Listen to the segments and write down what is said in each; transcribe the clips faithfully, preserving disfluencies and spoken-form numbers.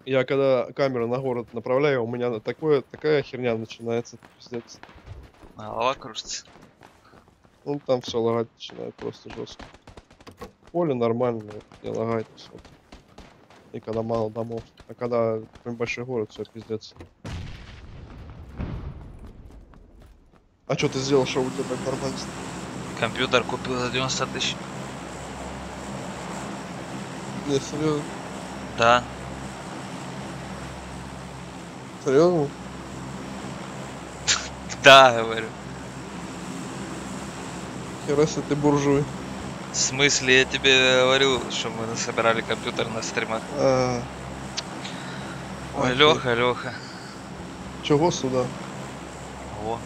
Я когда камеру на город направляю, у меня такое, такая херня начинается, пиздец. Голова кружится. Ну там все лагать начинает просто жестко. Поле нормально, не лагает особо. И когда мало домов. А когда какой-нибудь большой город, все пиздец. А что ты сделал, что у тебя так нормально? Компьютер купил за девяносто тысяч. Не, серьезно? Да. Серьезно? Да, говорю. Хера себе ты буржуй. В смысле, я тебе говорю, что мы собирали компьютер на стримах. А, Ой, окей. Леха, Леха. Чего сюда? Во.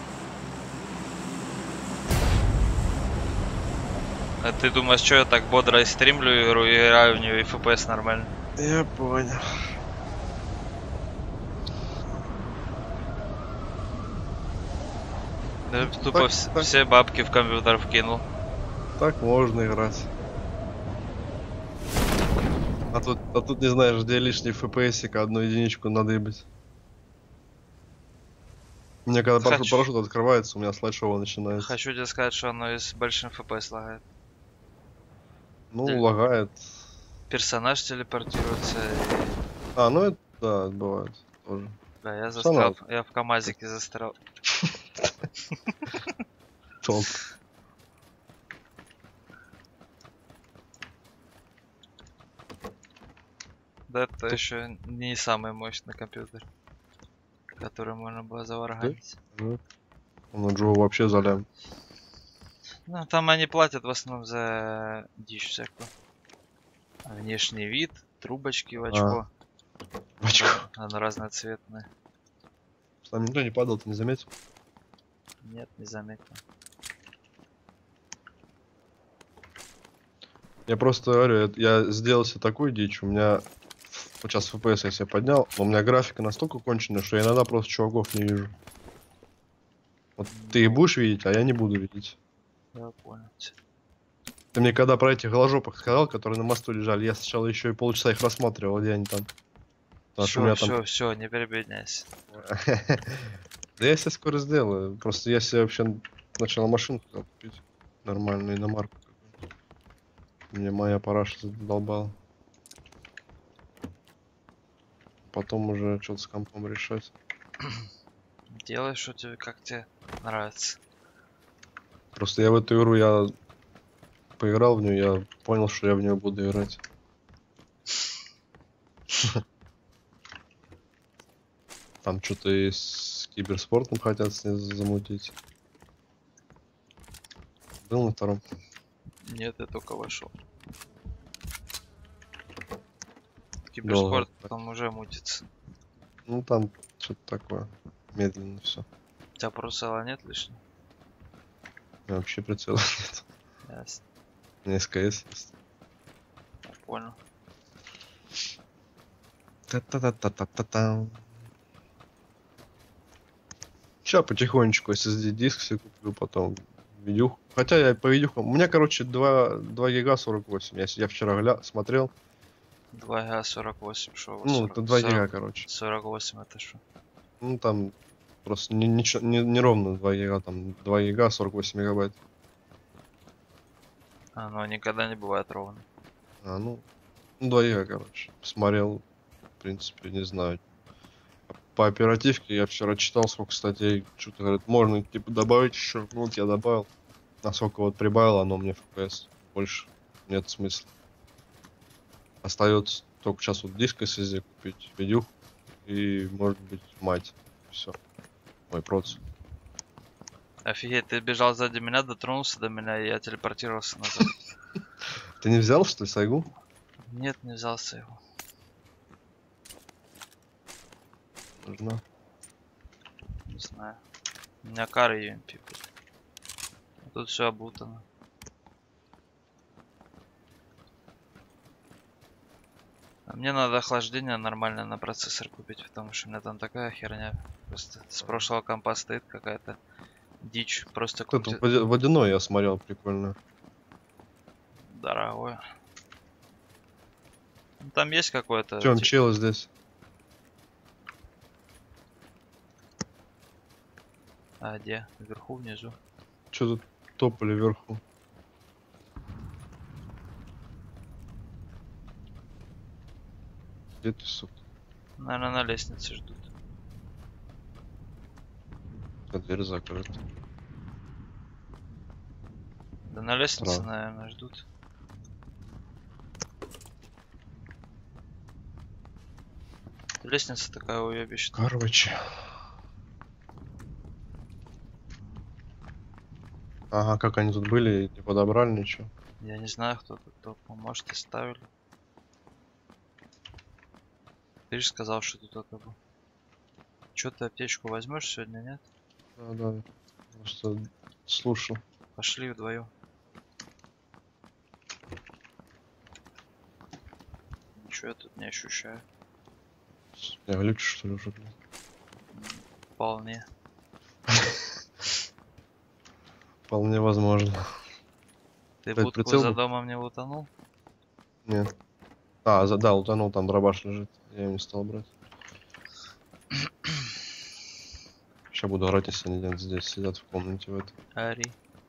А ты думаешь, что я так бодро и стримлю игру и играю в нее, и эф пи эс нормально? Я понял. Да, Ну, тупо так, вс- так, все бабки в компьютер вкинул. так можно играть. А тут, а тут не знаешь, где лишний эф пи эс-ик, одну единичку надыбить. У меня когда парашют, Хочу, парашют открывается, у меня слайд-шоу начинается. хочу тебе сказать, что оно и с большим эф пи эс лагает. Ну, Те- лагает. Персонаж телепортируется и... А, ну это, да, бывает тоже. Да, я Всё застрял, равно, я в КамАЗике застрял. тонко. Да, это еще не самый мощный компьютер, который можно было Да? заварганить. Да. Ну, Джо вообще залям. Ну, там они платят в основном за дичь всякую. Внешний вид, трубочки в А, очко. в очко. Она разноцветная. Там никто не падал, ты не заметил? Нет, не заметил. Я просто говорю, я я сделал себе такую дичь, у меня вот сейчас эф пи эс я себе поднял, но у меня графика настолько конченая, что я иногда просто чуваков не вижу. Вот ты их Ну, будешь видеть, а я не буду видеть. я понял. Ты мне когда про этих голожопых сказал, которые на мосту лежали, я сначала еще и полчаса их рассматривал, где они там. Потому что у Все, меня там... все, все, не перебедняйся. Да я себе скоро сделаю. Просто я себе вообще сначала машину хотел купить. Нормальную иномарку какую-нибудь. Мне моя параша задолбала. Потом уже что-то с компом решать. Делай, что тебе, как тебе нравится. Просто я в эту игру, я поиграл в нее, я понял, что я в нее буду играть. Там что-то и с киберспортом хотят с ней замутить. Был на втором. Нет, я только вошел. Долго. Киберспорт там уже мутится. Ну там что-то такое. Медленно все. У тебя прицела нет лишнего? Вообще прицела нет. Ясно, У меня эс ка эс есть. я понял. Та-та-та-та-та-та. Сейчас потихонечку эс эс ди диск себе куплю, потом видюх. Хотя я по видюхам... У меня, короче, два, два гига сорок восемь. Я, с- я вчера гля... смотрел. два га сорок восемь, шо? Ну, это два гига, короче. сорок восемь это что? Ну, там просто не, ничего- не, не ровно два гига, там два гига сорок восемь мегабайт. Оно никогда не бывает ровно. А, ну, ну, два гига, короче. Посмотрел, в принципе, не знаю. По оперативке я вчера читал, сколько статей, что-то говорят, можно типа добавить еще. Ну, вот я добавил. Насколько вот прибавил, оно мне эф пи эс. Больше нет смысла. Остается только сейчас вот диск эс эс ди купить, видюх и, может быть, мать. Все. Мой проц. Офигеть, ты бежал сзади меня, дотронулся до меня, и я телепортировался назад. Ты не взял, что ли, сайгу? Нет, не взялся его. Нужна. Не знаю. У меня кары ю эм пи. Тут все обутано. А мне надо охлаждение нормально на процессор купить, потому что у меня там такая херня. Просто с прошлого компа стоит какая-то дичь. Просто Вот это крутит. води- водяной я смотрел, прикольно. Дорогое. Ну, там есть какой-то... Тём, ти- чел здесь. А, где? Вверху, внизу. Чё тут топали вверху? Где ты, сука? Наверное, на лестнице ждут. А дверь закрыта. Да на лестнице, Странно. наверное, ждут. Лестница такая уебищная. Короче. Ага, как они тут были, не подобрали ничего. Я не знаю, кто тут топал. Может, оставили. Ты же сказал, что тут только был. Чё, ты аптечку возьмешь сегодня, нет? Да, да. Просто слушал. Пошли вдвоем. Ничего я тут не ощущаю. Я глючу, что ли, уже, блин. Вполне. Вполне возможно. Ты Опять будку прицел за был? домом не утонул? Нет. А, за, да, утонул, там дробаш лежит. Я его не стал брать. Сейчас буду орать, если они где-то здесь сидят в комнате в этой. Ари.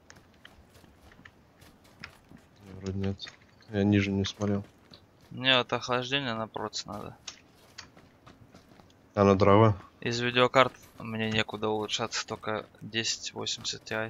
Не, вроде нет. Я ниже не смотрел. Мне вот охлаждение на проц надо. А на дрова? Из видеокарт мне некуда улучшаться, только десять восемьдесят Ti.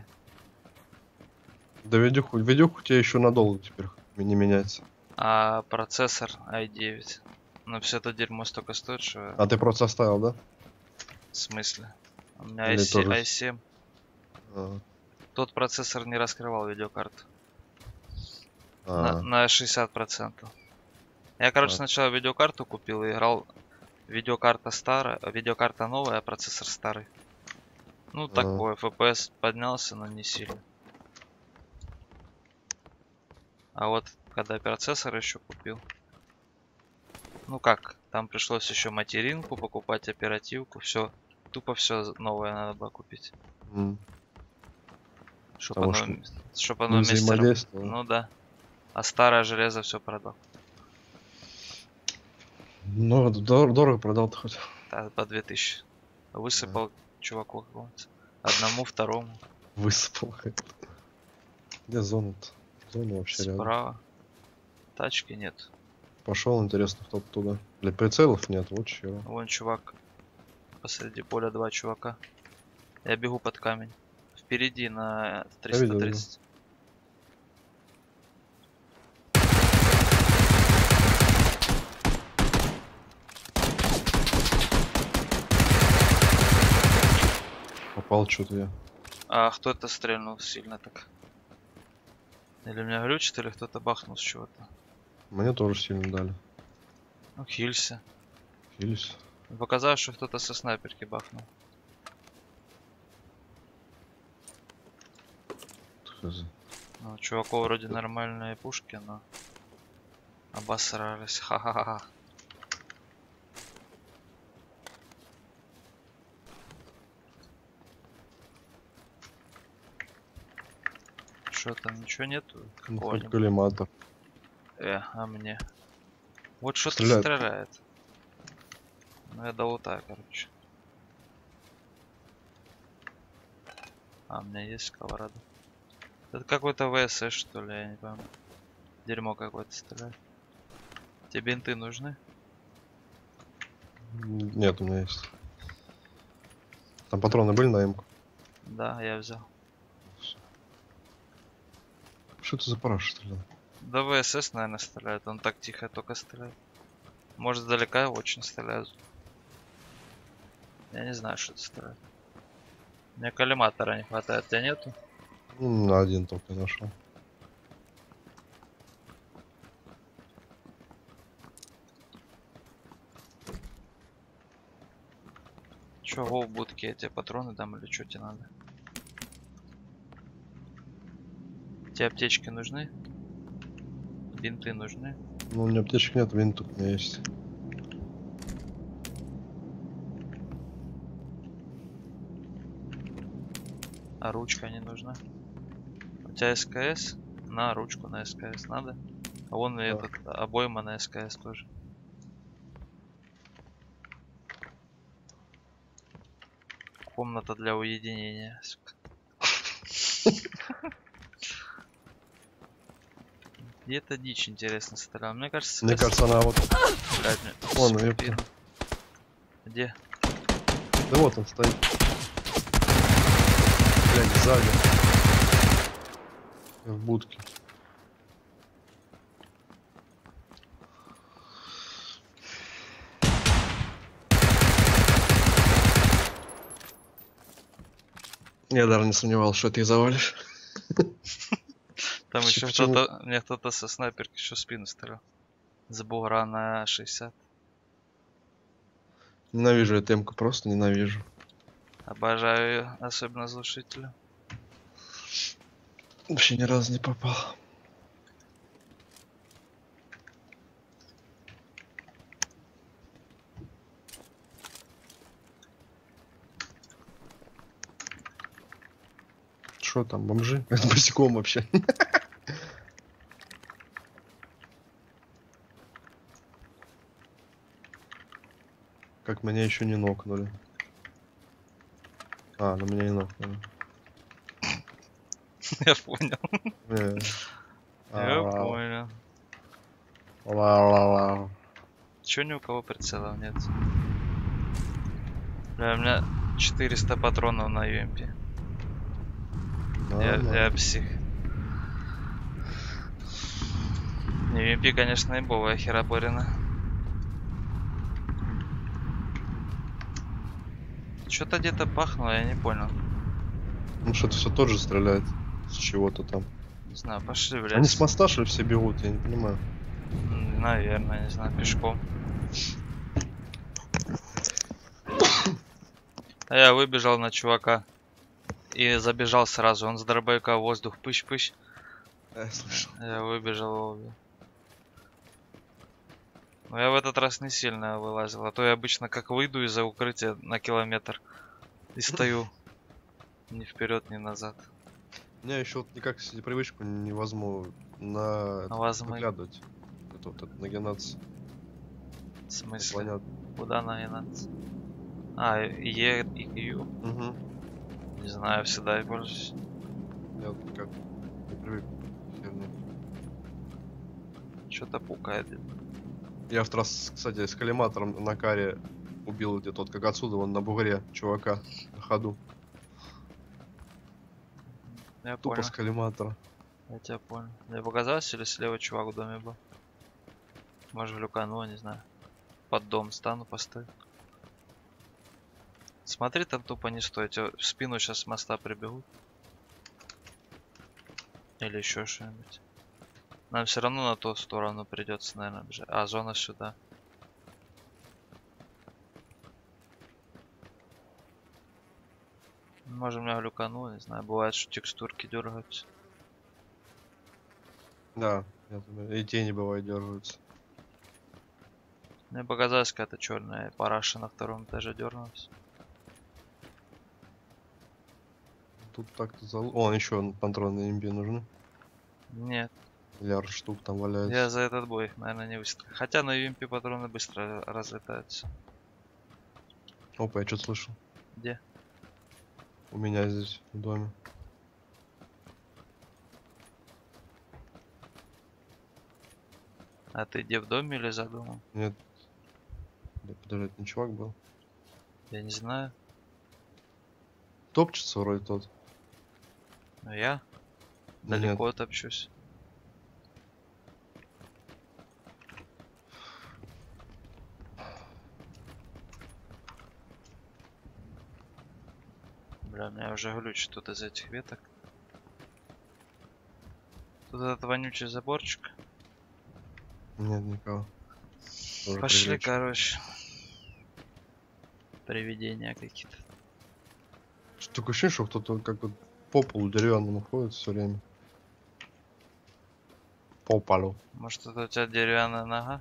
Да видюху, видюху тебе еще надолго теперь не меняется. А процессор ай девять. Но все это дерьмо столько стоит, что... А ты просто оставил, да? В смысле? У меня Или ай семь. тоже- ай семь. А, Тот процессор не раскрывал видеокарту. а, На, на шестьдесят процентов. Я, короче, А. сначала видеокарту купил и играл. Видеокарта старая, а видеокарта новая, а процессор старый. Ну, такой, эф пи эс поднялся, но не сильно. А вот, когда процессор еще купил. Ну как, там пришлось еще материнку покупать, оперативку, все. Тупо все новое надо было купить. м. Чтобы Потому оно, чтоб не оно вместе работало. взаимодействовало. Ну да. А старое железо все продал. Ну, дор- дорого продал-то хоть. Да, по две тысячи. Высыпал чуваку какому-то. Одному, второму. Высыпал. Где зона-то? Зона вообще рядом. Справа. Тачки нет. Пошел, интересно, кто туда. Для прицелов нет, вот чего. Вон чувак. Посреди поля два чувака. Я бегу под камень. Впереди на триста тридцать. Попал что-то я. А кто это стрельнул сильно так? Или у меня глючит, или кто-то бахнул с чего-то. Мне тоже сильно дали. Ну, хилься. Хились. Показалось, что кто-то со снайперки бахнул. Хз. Ну, у чуваков вроде нормальные пушки, но обосрались. Ха-ха-ха. Что там, ничего нету? Ну, хоть Какого-нибудь? коллиматор. Э, а мне? Вот что-то Стреляет. стреляет. Ну, я долутаю, короче. А, у меня есть сковорода. Это какой-то вэ эс эс, что ли, я не помню. Дерьмо какое-то стреляет. Тебе бинты нужны? Нет, у меня есть. Там патроны были на эмку? Да, я взял. Что это за параша стрелял? Да вэ эс эс, наверное, стреляет. Он так тихо только стреляет. Может, издалека очень стреляют. Я не знаю, что это стреляет. Мне коллиматора не хватает. Тебя нету? Ну, на один только нашел. Чего в будке? Я тебе патроны дам или что тебе надо? Тебе аптечки нужны? Бинты нужны? Ну, у меня аптечек нет, винт тут у меня есть. А ручка не нужна? У тебя эс ка эс? На ручку на эс ка эс надо? А вон и Да. этот обойма на эс ка эс тоже. комната для уединения. сука. Где-то дичь интересно стрелял. Мне кажется, Мне с- кажется, она вот... блядь, мне Вон, в ёпта. спину. Где? Да вот он стоит. Блядь, сзади. В будке. Я даже не сомневался, что ты их завалишь. Там Почему- еще почему? кто-то, мне кто-то со снайперки еще в спину стрелял. С бугра на шестьдесят. Ненавижу эту эмку, просто ненавижу. Обожаю ее, особенно с глушителем. Вообще ни разу не попал. Что там, бомжи? Это босиком вообще. Как меня еще не нокнули. А, на меня не нокнули. Я понял. Э, Я ау, ау. понял. Лау, лау, лау. Чё ни у кого прицелов нет? Бля, у меня четыреста патронов на ю эм пи. Я, Нормально. я псих. ю эм пи, конечно, имбовая хераборина. Что-то где-то пахнуло, я не понял. Ну что-то все тот же стреляет. С чего-то там. Не знаю, пошли в лес. Они с моста, что ли, все бегут? Я не понимаю. М, Наверное, не знаю, пешком. А я выбежал на чувака. И забежал сразу. Он с дробовика в воздух пыщ-пыщ. Я слышал. Я выбежал его убил. Но я в этот раз не сильно вылазил. А то я обычно как выйду из-за укрытия на километр. И стою. Ни вперед, ни назад. Я еще вот никак себе привычку не возьму на этот, возьму. выглядывать. Это вот это, нагинаться. В смысле? Понятно. Куда нагинаться? А, Е и Q. Угу. Не знаю, всегда и пользуюсь. Я вот никак не привык к херне. Что-то пукает. Я в раз, кстати, с коллиматором на каре убил где-то вот как отсюда, вон на бугре чувака на ходу. Я Тупо понял. с коллиматора. Я тебя понял. Мне показалось, или слева чувак в доме был? Может, глюкану, не знаю. Под дом стану, постою. Смотри, там тупо не стоит. Тебя в спину сейчас с моста прибегут. Или еще что-нибудь. Нам все равно на ту сторону придется, наверное, бежать. А, зона сюда. Может, меня глюкану, не знаю. Бывает, что текстурки дергаются. Да, я думаю, и тени бывает дергаются. Мне показалось, какая-то черная параша на втором этаже дернулась. Тут так-то зал... О, еще патроны имби нужны. Нет, Миллиард штук там валяется. я за этот бой их, наверное, не выстрелил. Хотя на ю эм пи патроны быстро разлетаются. Опа, я что-то слышал. Где? У меня здесь, в доме. А ты где, в доме или за домом? Нет. Да, подожди, это не чувак был. Я не знаю. Топчется вроде тот. Но я Да далеко топчусь. Бля, меня уже глючит тут из этих веток. Тут этот вонючий заборчик. Нет, никого. Тоже Пошли, привлечь. короче. Привидения какие-то. Что такое ощущение, что кто-то как вот по полу деревянному ходит все время. По полу. Может, это у тебя деревянная нога?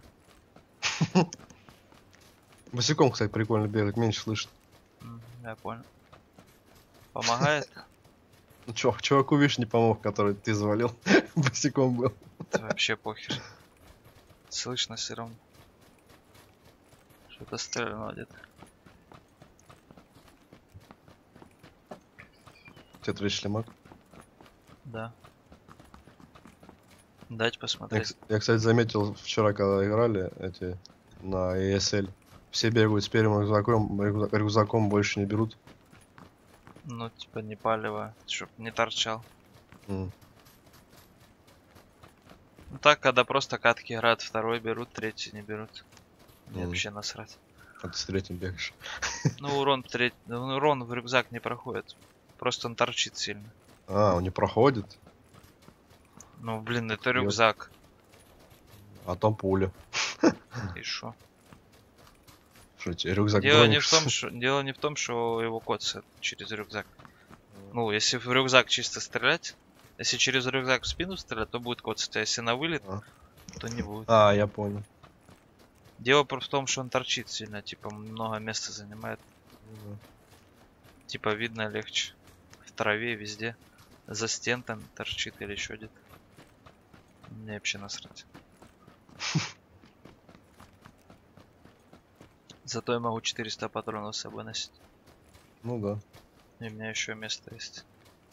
Босиком, кстати, прикольно бегать, меньше слышно. М, Я понял. Помогает? Ну чё, чуваку, видишь, не помог, который ты завалил. Босиком был. Это вообще похер. Слышно все равно. Что-то стрельнуло где-то. Тебе третий шлемак? Да. Дать Я, посмотреть. кс- я, кстати, заметил вчера, когда играли эти на и эс эль. Все бегают с первым рюкзаком, рюкза- рюкзаком больше не берут. Ну, типа, не палево, чтоб не торчал. М, Ну так, когда просто катки играют, второй берут, третий не берут. Мне Мгм. вообще насрать. А ты с третьим бегаешь. Ну, урон, треть... ну, урон в рюкзак не проходит. Просто он торчит сильно. А, он не проходит, Ну, блин, это Ёп. рюкзак. а там пуля. И шо? Что тебе рюкзак Дело не в Броникс? том, что дело не в том, что его коцает через рюкзак. Ну, если в рюкзак чисто стрелять, если через рюкзак в спину стрелять, то будет коцать, а если на вылет, А. то не будет. А, я понял. Дело просто в том, что он торчит сильно, типа много места занимает. Ну Типа видно легче. В траве, везде. За стен там торчит или еще где-то. Мне вообще насрать. Зато я могу четыреста патронов с собой носить. Ну да. И у меня еще место есть.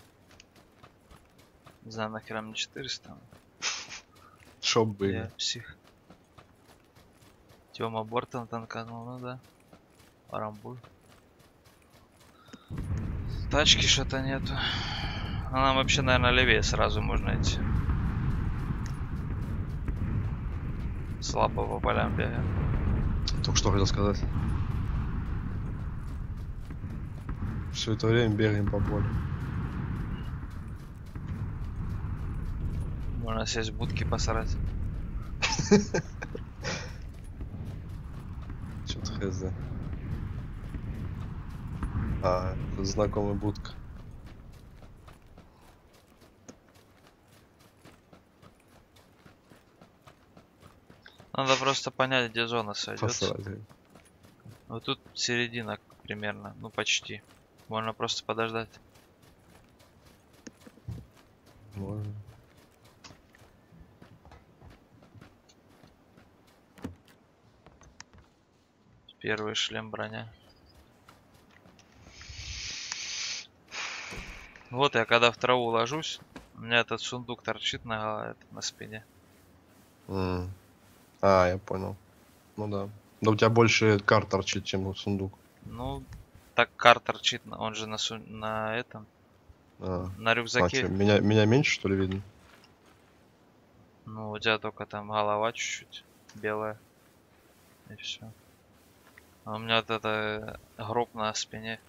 Не знаю, нахера мне четыреста. Шоп Я были. псих. Тёма Бортон танканул, ну да. Арамбуль. Тачки что-то нету. А нам вообще, наверное, левее сразу можно идти. Слабо по полям бегаем. Только что хотел сказать. Все это время бегаем по полю. Можно сесть в будки посрать. Что-то хз. А, это знакомая будка. Надо просто понять, где зона сойдется. Посрать. Вот тут середина примерно, ну почти. Можно просто подождать. Можно. Первый шлем броня. Вот я когда в траву ложусь, у меня этот сундук торчит на, голо- это, на спине. М. А, я понял. Ну да. Да у тебя больше карт торчит, чем сундук. Ну, так кар торчит, на- он же на, су- на этом, А, на а рюкзаке. чё, меня, меня меньше, что ли, видно? Ну, у тебя только там голова чуть-чуть белая. И все. А у меня вот это э, гроб на спине.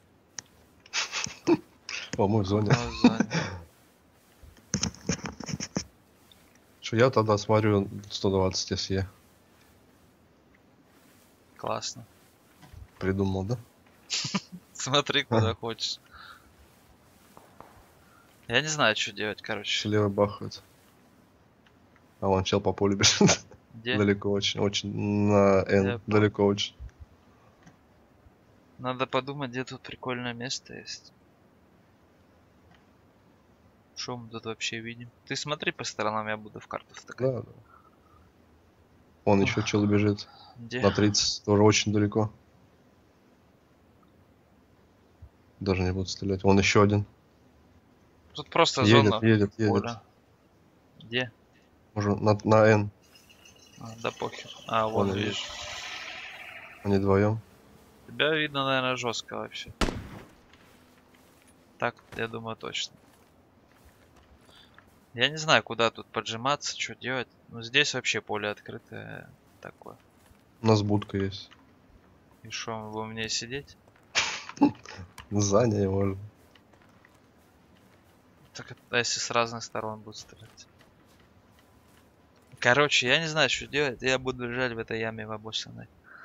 О, мы в зоне. Ну, в зоне. Что я тогда смотрю сто двадцать эс е. Классно. Придумал, да? Смотри, куда хочешь. Я не знаю, что делать, короче. Слева бахают. А вон чел по полю бежит. Где? Далеко очень. Очень на N. Я понял. Далеко очень. Надо подумать, где тут прикольное место есть. Что мы тут вообще видим? Ты смотри по сторонам, я буду в карту втыкать. Да, да. Вон еще чел бежит. Где? На тридцать. Тоже очень далеко. Даже не буду стрелять. Вон еще один. Тут просто Едет, зона едет, едет. поля. Где? Уже на, на N. А, да похер. А, вон Вон видишь. Они вдвоем. Тебя видно, наверное, жестко вообще. Так, я думаю, точно. Я не знаю, куда тут поджиматься, что делать. Ну, здесь вообще поле открытое такое. У нас будка есть. И что, мы будем в ней сидеть? За ней можно. Так, а если с разных сторон будут стрелять? Короче, я не знаю, что делать. Я буду лежать в этой яме в обоссанной.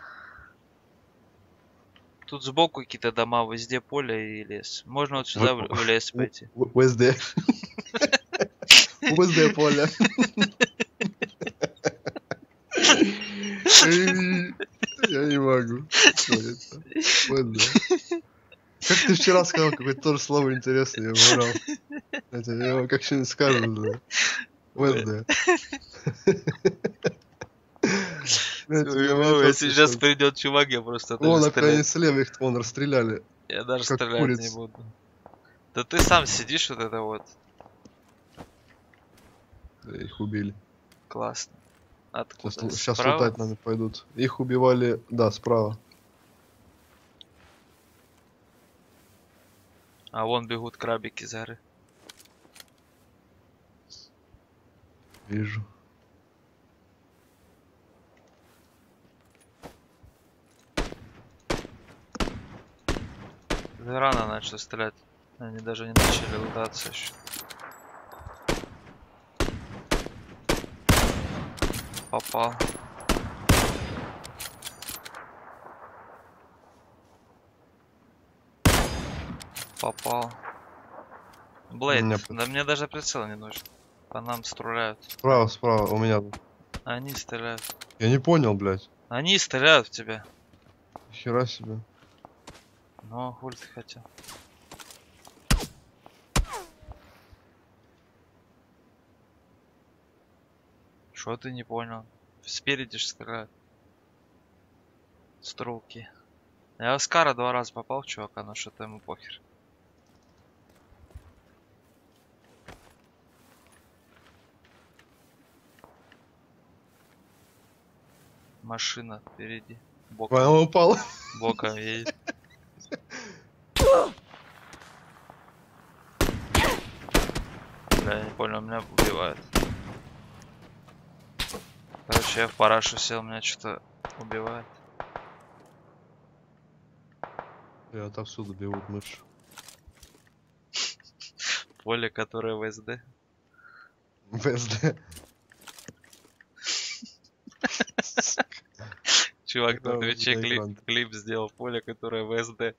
Тут сбоку какие-то дома, везде поле и лес. Можно вот сюда в, в лес пойти. В эс дэ. В эс дэ поле. Я не могу. Что это? вэ эс дэ. Как ты вчера сказал, какое-то тоже слово интересное, я выбрал. Это его как что-нибудь скажут, да. вэ эс дэ. Сейчас придет чувак, я просто Вон, опять они слева их вон расстреляли. Я даже как стрелять куриц. не буду. Да ты сам сидишь вот это вот. Да, их убили. Классно. Откуда? Сейчас, сейчас Справа? лутать нами пойдут. Их убивали, да, справа. А вон бегут крабики за горы. Вижу. Да рано начали стрелять. Они даже не начали лутаться еще. Попал. Попал. Блейд, Меня да мне даже прицел не нужен. По нам стреляют. Справа, справа, у меня. Они стреляют. Я не понял, блядь. Они стреляют в тебя. Хера себе. Ну, хуй ты хотел. Что ты не понял? Спереди ж стреляют. Стрелки. Я Оскара два раза попал в чувака, но что-то ему похер. Машина впереди. Боком, Она упала. боком едет. Бля, я не понял, меня убивают. Короче, я в парашу сел, меня что-то убивает. И отовсюду бегут мыши. Поле, которое в СД. ВСД. Чувак Это на Твиче на клип, экран. клип сделал, поле, которое в СД.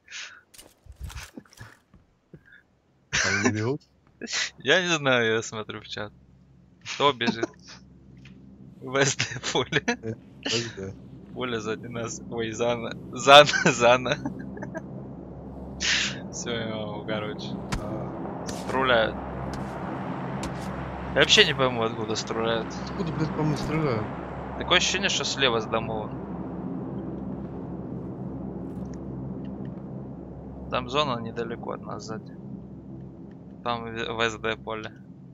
Они не бегут? Я не знаю, я смотрю в чат. Кто бежит? В СД поле. ВСД. Поле сзади нас. Ой, Зана. Зана, Зана. Все, я могу, короче. Стреляют. Я вообще не пойму, откуда стреляют. Откуда, блядь, по мне стреляют? Такое ощущение, что слева с домова. Там зона недалеко от нас сзади. Там в СД поле.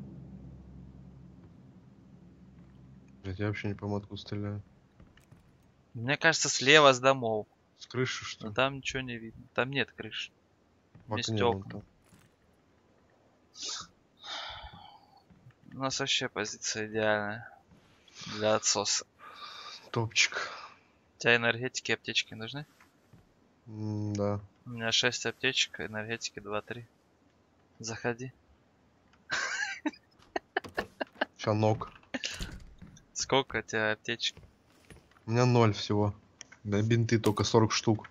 Блядь, я вообще не пойму, откуда стреляют. Мне кажется, слева с домов. С крыши, что Но ли? там ничего не видно. Там нет крыши. В Есть окне вон окна. там. У нас вообще позиция идеальная. Для отсоса. Топчик. У тебя энергетики, аптечки нужны? М, да. У меня шесть аптечек, энергетики два-три. Заходи. Щанок. Сколько у тебя аптечек? У меня ноль всего. Да, бинты только сорок штук.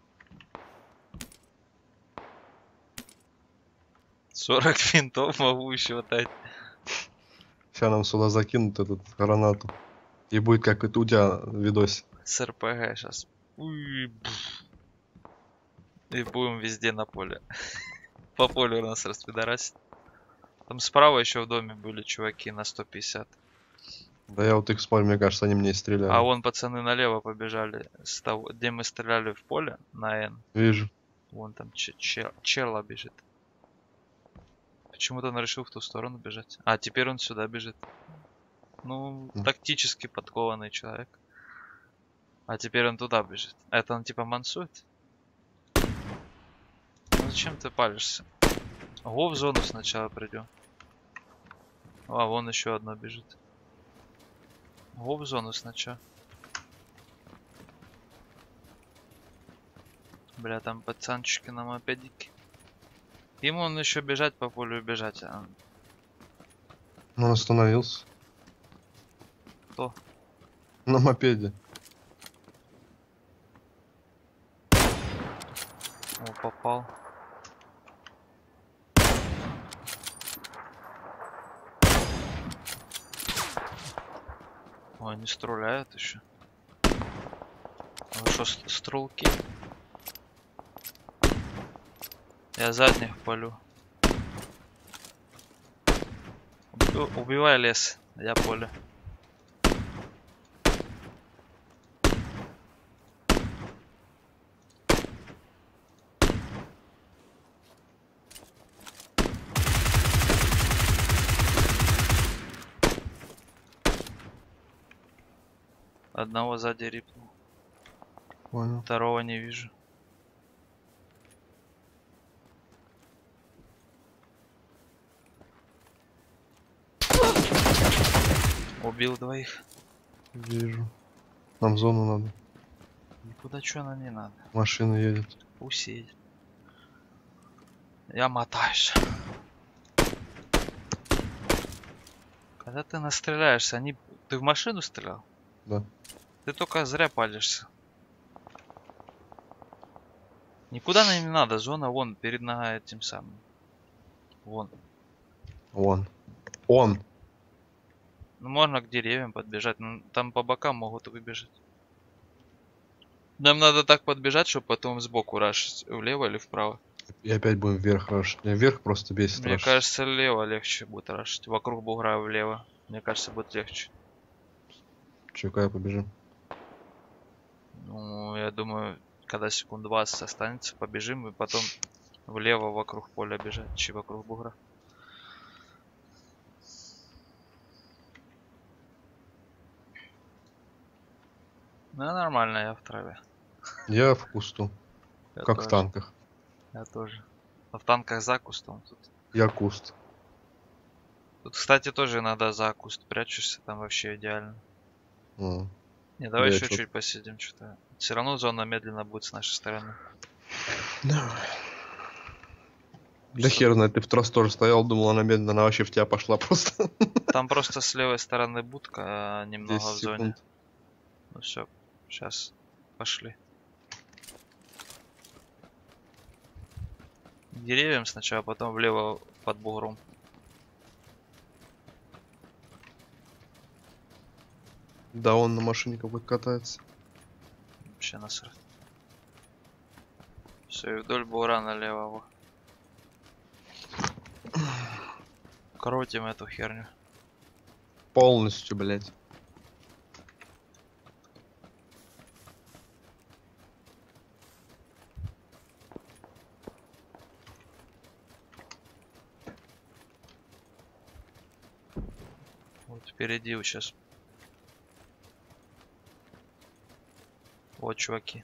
сорок винтов могу еще дать. Сейчас нам сюда закинут эту гранату. И будет как это у тебя видос. С РПГ сейчас. И будем везде на поле. По полю нас распидорасит. Там справа еще в доме были чуваки на сто пятьдесят. Да я вот их смотрю, мне кажется, они мне и стреляли. А вон пацаны налево побежали. С того, где мы стреляли в поле на Н. Вижу. Вон там че- че- черла бежит. Почему-то он решил в ту сторону бежать. А, теперь он сюда бежит. Ну, М. тактически подкованный человек. А теперь он туда бежит. Это он типа мансует? Ну зачем ты палишься? Го в зону сначала придем. А, вон еще одно бежит. Го в зону сначала. Бля, там пацанчики на мопедике. Ему он еще бежать по полю бежать. А... Ну, он остановился. Кто? На мопеде. О, попал. Ой, они стреляют еще. А что, стрелки? Я задних полю. Уби- Убивай лес, я поле. Одного сзади рипнул. Понял. Второго не вижу. Убил двоих. Вижу. Нам в зону надо. Никуда что нам не надо. Машина едет. Пусть едет. Я мотаюсь. Когда ты настреляешься, они... Ты в машину стрелял? Да. Ты только зря палишься. Никуда нам не надо. Зона вон перед ногой этим самым. Вон. Вон. Он. Ну, можно к деревьям подбежать. Но там по бокам могут выбежать. Нам надо так подбежать, чтобы потом сбоку рашить. Влево или вправо. И опять будем вверх рашить. Меня вверх просто бесит Мне рашить. кажется, лево легче будет рашить. Вокруг бугра влево. Мне кажется, будет легче. Че, куда побежим? Ну, я думаю, когда секунд двадцать останется, побежим и потом влево вокруг поля бежать, чи вокруг бугра. Ну, нормально, я в траве. Я в кусту. Я Как тоже. в танках. Я тоже. А в танках за кустом тут. Я куст. Тут, кстати, тоже иногда за куст прячешься, там вообще идеально. А. Не, давай Я еще чё- чуть посидим, что-то. Все равно зона медленно будет с нашей стороны. Да. Да Что- хер знает, ты в трос тоже стоял, думал, она медленно, она вообще в тебя пошла просто. Там просто с левой стороны будка, а немного в десять зоне. секунд. Ну все, сейчас пошли. К деревьям сначала, потом влево под бугром. Да, он на машине какой-то катается. Вообще насрать. Все, и вдоль бугра налево. Во. Крутим эту херню. Полностью, блять. Вот впереди вот сейчас. Вот чуваки.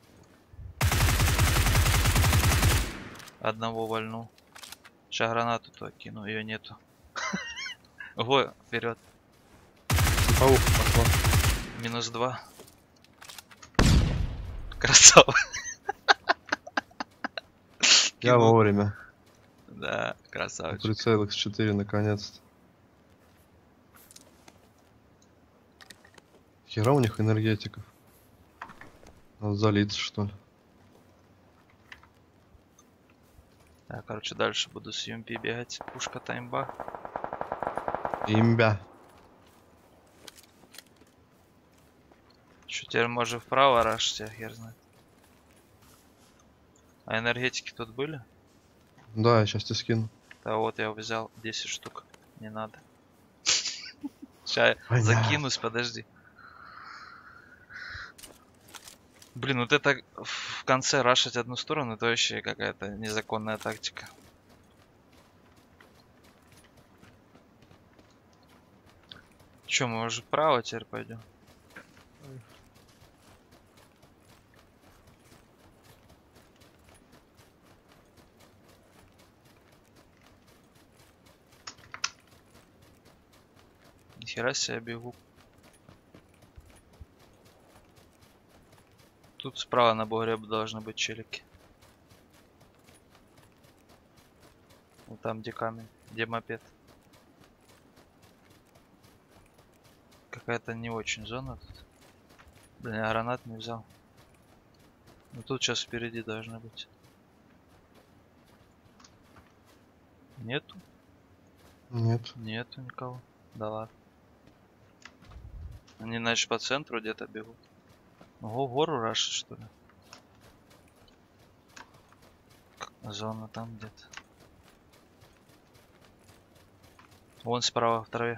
Одного вольнул. Сейчас гранату то кину, ее нету. Ого, вперед. Паук пошла. Минус два. Красава. Я Кинул. вовремя. Да, красавчик. Прицел икс четыре наконец-то. Хера у них энергетиков. Надо залиться, что ли. Я, короче, дальше буду с ю эм пи бегать. Пушка таймба. Имбя. Что теперь может вправо рашить, я хер знает. А энергетики тут были? Да, я сейчас тебе скину. Да вот я взял десять штук. Не надо. Сейчас Понятно. закинусь, подожди. Блин, вот это в конце рашить одну сторону, это вообще какая-то незаконная тактика. Че, мы уже вправо теперь пойдем? Нихера себе бегу. Тут справа на бугре должны быть челики. Вот там где камень, где мопед. Какая-то не очень зона тут. Блин, я гранат не взял. Ну тут сейчас впереди должны быть. Нету? Нет. Нету никого. Да ладно. Они, значит, по центру где-то бегут. Ого, гору рашит, что ли? Зона там где-то. Вон справа в траве.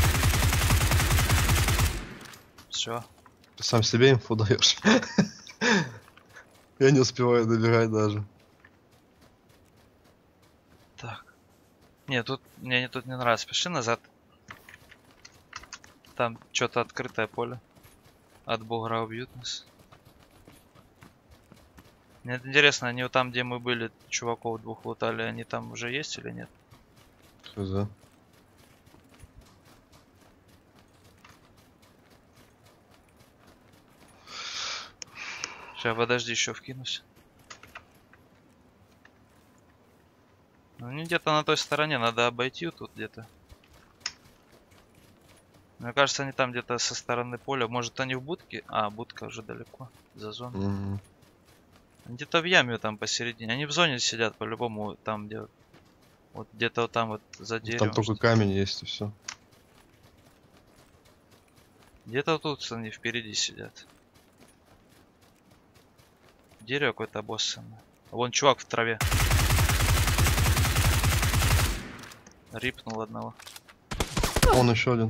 Все. Ты сам себе инфу даешь. Я не успеваю добегать даже. Так. Не, тут мне тут не нравится. Пошли назад. Там что-то открытое поле. От бугра убьют нас. Мне интересно, они вот там, где мы были, чуваков двух лутали, они там уже есть или нет? Хз. Сейчас, подожди, еще вкинусь. Ну, не где-то на той стороне, надо обойти тут где-то. Мне кажется, они там где-то со стороны поля. Может, они в будке? А, будка уже далеко, за зоной. Мгм. Где-то в яме там посередине. Они в зоне сидят по-любому, там где... Вот где-то вот там вот за деревом. Там только камень есть и все. Где-то тут они впереди сидят. Дерево какое-то обоссанное. А вон чувак в траве. Рипнул одного. Он еще один.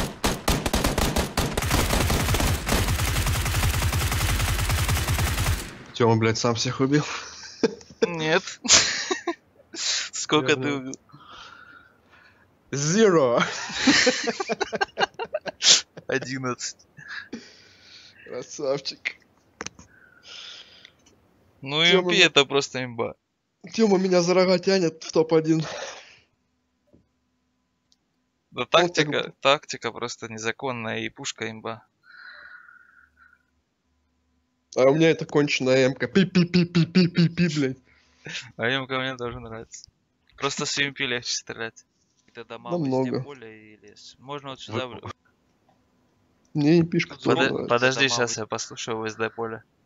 Тёма, блядь, сам всех убил. Нет. Сколько ты убил? Zero. одиннадцать. Красавчик. Ну Тёма, эм пи ну- это просто имба. Тёма меня за рога тянет в топ один. Да так- тактика, тактика просто незаконная и пушка имба. А у меня это конченая эмка. Пи-пи-пи-пи-пи-пи-пи, блядь. А имка мне тоже нравится. Просто с эм пи легче стрелять. Это дома Намного. везде поле и лес. Можно вот сюда... Мне не пишка Пода- тоже нравится. Подожди, дома сейчас вы- я послушаю ВСД поле.